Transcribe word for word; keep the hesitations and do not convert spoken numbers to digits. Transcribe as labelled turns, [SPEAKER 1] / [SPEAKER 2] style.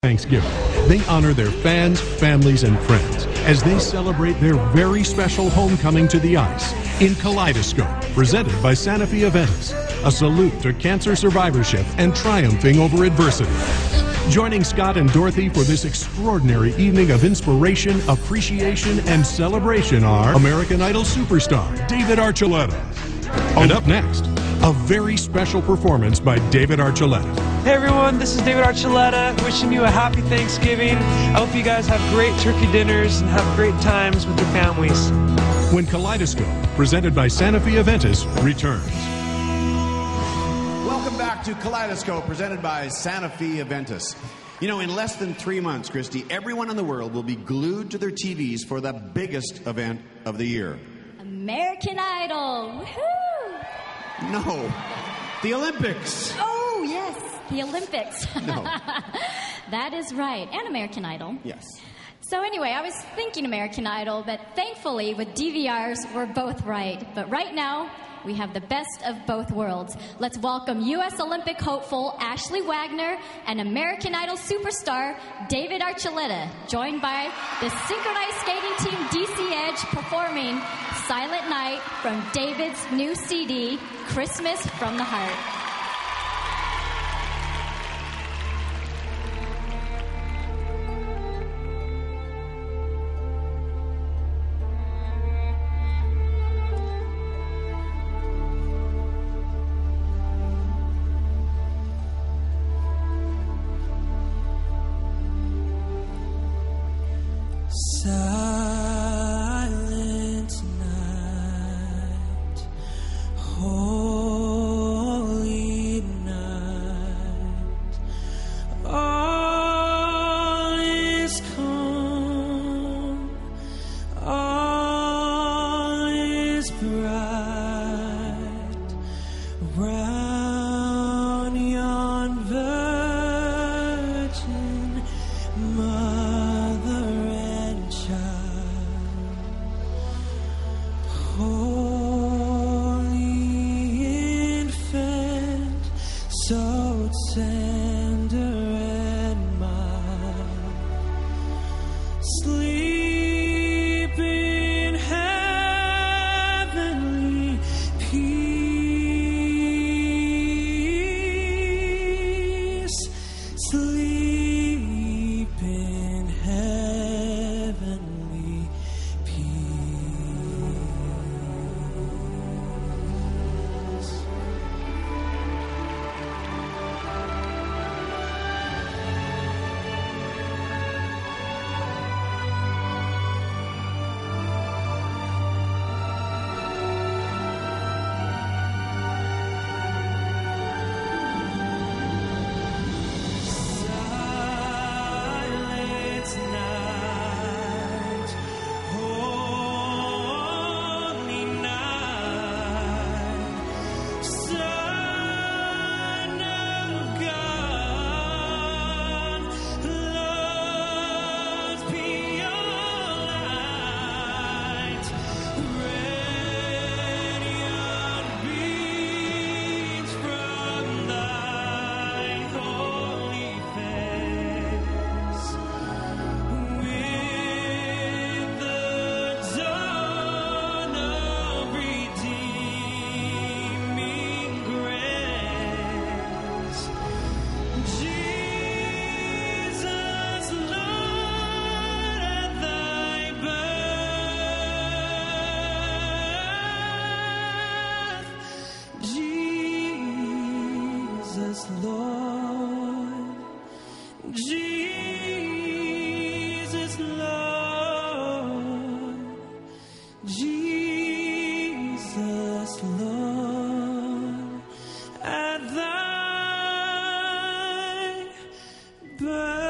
[SPEAKER 1] Thanksgiving. They honor their fans, families, and friends as they celebrate their very special homecoming to the ice in Kaleidoscope, presented by Sanofi Aventis, a salute to cancer survivorship and triumphing over adversity. Joining Scott and Dorothy for this extraordinary evening of inspiration, appreciation, and celebration are American Idol superstar David Archuleta. And up next, a very special performance by David Archuleta.
[SPEAKER 2] Hey everyone, this is David Archuleta, wishing you a happy Thanksgiving. I hope you guys have great turkey dinners and have great times with your families.
[SPEAKER 1] When Kaleidoscope, presented by Sanofi Aventis, returns.
[SPEAKER 3] Welcome back to Kaleidoscope, presented by Sanofi Aventis. You know, in less than three months, Christy, everyone in the world will be glued to their T Vs for the biggest event of the year.
[SPEAKER 4] American Idol! Woohoo!
[SPEAKER 3] No, the Olympics.
[SPEAKER 4] Oh, yes, the Olympics.
[SPEAKER 3] No.
[SPEAKER 4] That is right, and American Idol.
[SPEAKER 3] Yes.
[SPEAKER 4] So anyway, I was thinking American Idol, but thankfully with D V Rs, we're both right. But right now, we have the best of both worlds. Let's welcome U S Olympic hopeful Ashley Wagner and American Idol superstar David Archuleta, joined by the synchronized skating team D C Edge, performing Silent Night from David's new C D, Christmas from the Heart.
[SPEAKER 5] Silent night, holy night, all is calm, all is bright, round yon virgin mother and child, holy infant, so tender and mild, sleep in heavenly peace, sleep in heavenly peace. Silent night, holy night, Son of God, love's pure light, radiant beams from thy holy face, with the dawn of redeeming grace. Jesus, Lord, at thy birth, Jesus, Lord, Jesus, Lord, Jesus, Lord, at thy birth.